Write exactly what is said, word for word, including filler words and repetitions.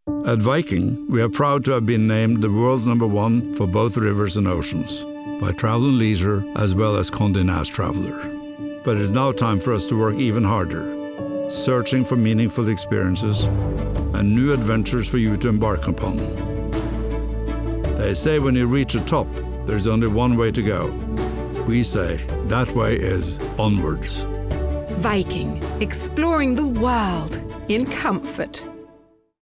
At Viking, we are proud to have been named the world's number one for both rivers and oceans by Travel and Leisure as well as Condé Nast Traveler. But it is now time for us to work even harder, searching for meaningful experiences and new adventures for you to embark upon. They say when you reach the top, there's only one way to go. We say that way is onwards. Viking, exploring the world in comfort.